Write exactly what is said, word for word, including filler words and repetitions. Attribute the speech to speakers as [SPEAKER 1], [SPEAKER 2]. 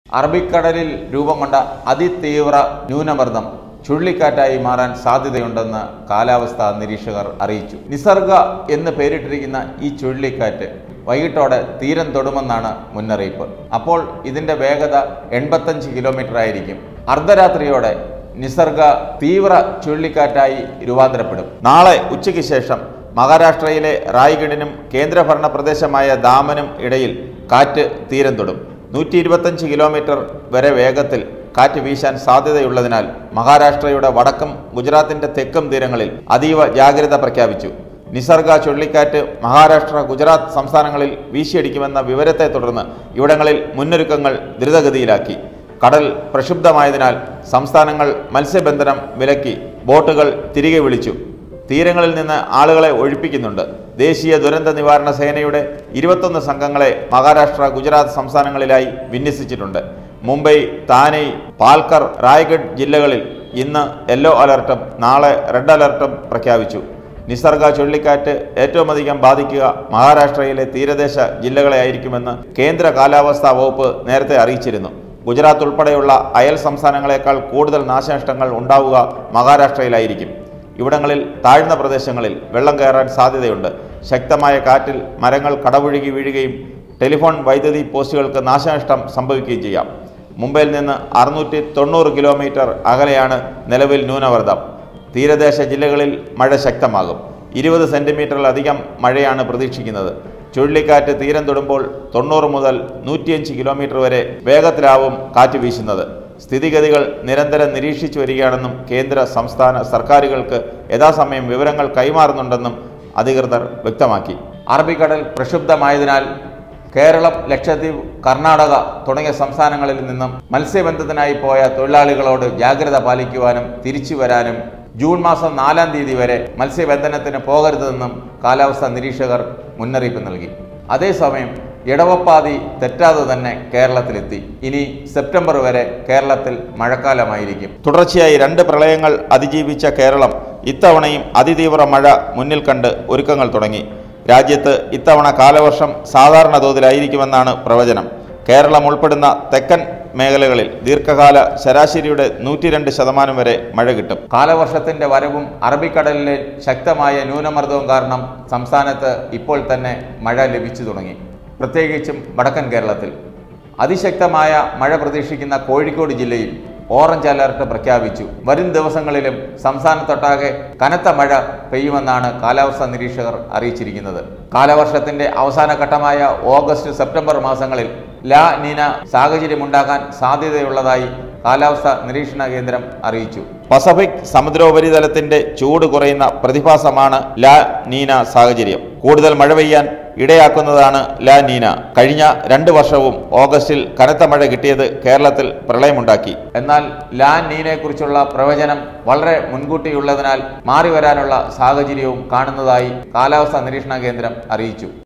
[SPEAKER 1] അറബിക്കടലിൽ രൂപം കൊണ്ട അതിതീവ്ര ന്യൂനമർദ്ദം ചുഴലിക്കാറ്റായി മാറാൻ സാധ്യതയുണ്ടെന്ന് കാലാവസ്ഥാ നിരീക്ഷകർ അറിയിച്ചു. നിസർഗ എന്ന് പേരിട്ടിരിക്കുന്ന ഈ ചുഴലിക്കാറ്റ് വൈകിട്ടോടെ തീരം തൊടുമെന്നാണ് മുന്നറിയിപ്പ്. അപ്പോൾ ഇതിന്റെ വേഗത എൺപത്തഞ്ച് കിലോമീറ്റർ ആയിരിക്കും. അർദ്ധരാത്രിയോടെ നിസർഗ തീവ്ര ചുഴലിക്കാറ്റായി രൂപാന്തരപ്പെടും. നാളെ ഉച്ചയ്ക്ക് ശേഷം മഹാരാഷ്ട്രയിലെ റായ്ഗഡിനും കേന്ദ്രഭരണ പ്രദേശമായ ദാമനും ഇടയിൽ കാറ്റ് തീരം തൊടും. നൂറ്റി ഇരുപത്തഞ്ച് കിലോമീറ്റർ വരെ വേഗത്തിൽ കാറ്റ് വീശാൻ സാധ്യതയുള്ളതിനാൽ മഹാരാഷ്ട്രയുടെ വടക്കും ഗുജറാത്തിന്റെ തെക്കും തീരങ്ങളിൽ അതീവ ജാഗ്രത പ്രഖ്യാപിച്ചു. നിസർഗ ചുഴലിക്കാറ്റ് മഹാരാഷ്ട്ര, ഗുജറാത്ത് സംസ്ഥാനങ്ങളിൽ വീശിയടിക്കുമെന്ന വിവരത്തെ തുടർന്ന് ഇവിടങ്ങളിൽ മുന്നൊരുക്കങ്ങൾ ദ്രുതഗതിയിലാക്കി. കടൽ പ്രക്ഷുബ്ധമായതിനാൽ സംസ്ഥാനങ്ങൾ മത്സ്യബന്ധനം വിലക്കി ബോട്ടുകൾ തിരികെ വിളിച്ചു. തീരങ്ങളിൽ നിന്ന് ആളുകളെ ഒഴിപ്പിക്കുന്നുണ്ട്. ദേശീയ ദുരന്ത നിവാരണ സേനയുടെ ഇരുപത്തൊന്ന് സംഘങ്ങളെ മഹാരാഷ്ട്ര, ഗുജറാത്ത് സംസ്ഥാനങ്ങളിലായി വിന്യസിച്ചിട്ടുണ്ട്. മുംബൈ, താനെ, പാൽക്കർ, റായ്ഗഡ് ജില്ലകളിൽ ഇന്ന് യെല്ലോ അലർട്ടും നാളെ റെഡ് അലർട്ടും പ്രഖ്യാപിച്ചു. നിസർഗ ചുഴലിക്കാറ്റ് ഏറ്റവും അധികം ബാധിക്കുക മഹാരാഷ്ട്രയിലെ തീരദേശ ജില്ലകളെ ആയിരിക്കുമെന്ന് കേന്ദ്ര കാലാവസ്ഥാ വകുപ്പ് നേരത്തെ അറിയിച്ചിരുന്നു. ഗുജറാത്ത് ഉൾപ്പെടെയുള്ള അയൽ സംസ്ഥാനങ്ങളെക്കാൾ കൂടുതൽ നാശനഷ്ടങ്ങൾ ഉണ്ടാവുക മഹാരാഷ്ട്രയിലായിരിക്കും. ഇവിടങ്ങളിൽ താഴ്ന്ന പ്രദേശങ്ങളിൽ വെള്ളം കയറാൻ സാധ്യതയുണ്ട്. ശക്തമായ കാറ്റിൽ മരങ്ങൾ കടപുഴകി വീഴുകയും ടെലിഫോൺ വൈദ്യുതി പോസ്റ്റുകൾക്ക് നാശനഷ്ടം സംഭവിക്കുകയും ചെയ്യാം. മുംബൈയിൽ നിന്ന് അറുന്നൂറ്റി തൊണ്ണൂറ് കിലോമീറ്റർ അകലെയാണ് നിലവിൽ ന്യൂനമർദ്ദം. തീരദേശ ജില്ലകളിൽ മഴ ശക്തമാകും. ഇരുപത് സെൻറ്റിമീറ്ററിലധികം മഴയാണ് പ്രതീക്ഷിക്കുന്നത്. ചുഴലിക്കാറ്റ് തീരം തൊടുമ്പോൾ തൊണ്ണൂറ് മുതൽ നൂറ്റിയഞ്ച് കിലോമീറ്റർ വരെ വേഗത്തിലാവും കാറ്റ് വീശുന്നത്. സ്ഥിതിഗതികൾ നിരന്തരം നിരീക്ഷിച്ചു വരികയാണെന്നും കേന്ദ്ര സംസ്ഥാന സർക്കാരുകൾക്ക് യഥാസമയം വിവരങ്ങൾ കൈമാറുന്നുണ്ടെന്നും അധികൃതർ വ്യക്തമാക്കി. അറബിക്കടൽ പ്രക്ഷുബ്ധമായതിനാൽ കേരളം, ലക്ഷദ്വീപ്, കർണാടക തുടങ്ങിയ സംസ്ഥാനങ്ങളിൽ നിന്നും മത്സ്യബന്ധനത്തിനായി പോയ തൊഴിലാളികളോട് ജാഗ്രത പാലിക്കുവാനും തിരിച്ചു വരാനും ജൂൺ മാസം നാലാം തീയതി വരെ മത്സ്യബന്ധനത്തിന് പോകരുതെന്നും കാലാവസ്ഥാ നിരീക്ഷകർ മുന്നറിയിപ്പ് നൽകി. അതേസമയം ഇടവപ്പാതി തെറ്റാതെ തന്നെ കേരളത്തിലെത്തി. ഇനി സെപ്റ്റംബർ വരെ കേരളത്തിൽ മഴക്കാലമായിരിക്കും. തുടർച്ചയായി രണ്ട് പ്രളയങ്ങൾ അതിജീവിച്ച കേരളം ഇത്തവണയും അതിതീവ്ര മഴ മുന്നിൽ കണ്ട് ഒരുക്കങ്ങൾ തുടങ്ങി. രാജ്യത്ത് ഇത്തവണ കാലവർഷം സാധാരണ തോതിലായിരിക്കുമെന്നാണ് പ്രവചനം. കേരളം ഉൾപ്പെടുന്ന തെക്കൻ മേഖലകളിൽ ദീർഘകാല ശരാശരിയുടെ നൂറ്റി രണ്ട് ശതമാനം വരെ മഴ കിട്ടും. കാലവർഷത്തിന്റെ വരവും അറബിക്കടലിലെ ശക്തമായ ന്യൂനമർദ്ദവും കാരണം സംസ്ഥാനത്ത് ഇപ്പോൾ തന്നെ മഴ ലഭിച്ചു തുടങ്ങി. പ്രത്യേകിച്ചും വടക്കൻ കേരളത്തിൽ അതിശക്തമായ മഴ പ്രതീക്ഷിക്കുന്ന കോഴിക്കോട് ജില്ലയിൽ ഓറഞ്ച് അലർട്ട് പ്രഖ്യാപിച്ചു. വരും ദിവസങ്ങളിലും സംസ്ഥാനത്തൊട്ടാകെ കനത്ത മഴ പെയ്യുമെന്നാണ് കാലാവസ്ഥാ നിരീക്ഷകർ അറിയിച്ചിരിക്കുന്നത്. കാലവർഷത്തിന്റെ അവസാന ഘട്ടമായ ഓഗസ്റ്റ്, സെപ്റ്റംബർ മാസങ്ങളിൽ ലാ നീന സാഹചര്യമുണ്ടാകാൻ സാധ്യതയുള്ളതായി കാലാവസ്ഥാ നിരീക്ഷണ കേന്ദ്രം അറിയിച്ചു. പസഫിക് സമുദ്രോപരിതലത്തിന്റെ ചൂട് കുറയുന്ന പ്രതിഭാസമാണ് ലാ നീന സാഹചര്യം. കൂടുതൽ മഴ പെയ്യാൻ ഇടയാക്കുന്നതാണ് ലാ നീന. കഴിഞ്ഞ രണ്ട് വർഷവും ഓഗസ്റ്റിൽ കനത്ത മഴ കിട്ടിയത് കേരളത്തിൽ പ്രളയമുണ്ടാക്കി. എന്നാൽ ലാ നീനയെക്കുറിച്ചുള്ള പ്രവചനം വളരെ മുൻകൂട്ടിയുള്ളതിനാൽ മാറി വരാനുള്ള സാഹചര്യവും കാണുന്നതായി കാലാവസ്ഥാ നിരീക്ഷണ കേന്ദ്രം അറിയിച്ചു.